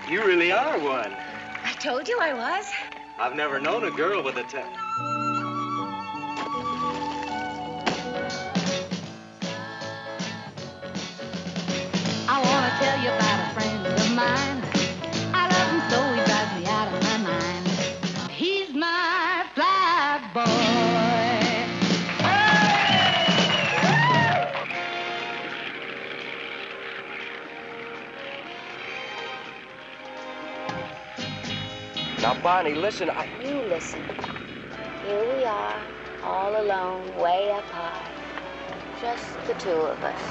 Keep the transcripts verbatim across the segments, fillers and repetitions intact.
You really are one. I told you I was. I've never known a girl with a ten. I want to tell you about a friend of mine. I love him so he drives me out of my mind. He's my fly boy. Now, Bonnie, listen, I... You listen. Here we are, all alone, way up high. Just the two of us.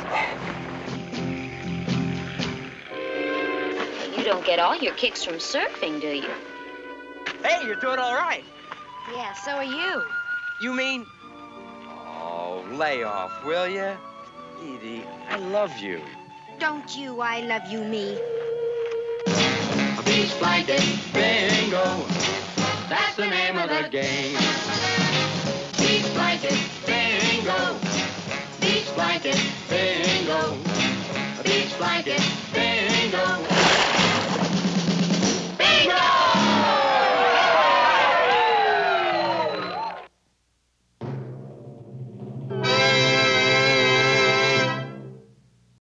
You don't get all your kicks from surfing, do you? Hey, you're doing all right. Yeah, so are you. You mean... Oh, lay off, will ya? Edie, I love you. Don't you, I love you, me. Beach blanket bingo, that's the name of the game.